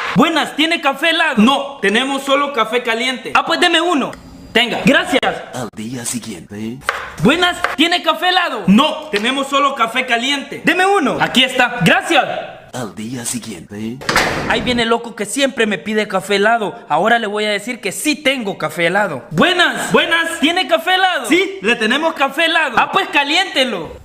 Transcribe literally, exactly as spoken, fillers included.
Buenas, ¿tiene café helado? No, tenemos solo café caliente. Ah, pues deme uno. Tenga, gracias. Al día siguiente. Buenas, ¿tiene café helado? No, tenemos solo café caliente. Deme uno. Aquí está, gracias. Al día siguiente. Ahí viene el loco que siempre me pide café helado. Ahora le voy a decir que sí tengo café helado. Buenas, buenas, ¿tiene café helado? Sí, le tenemos café helado. Ah, pues caliéntelo.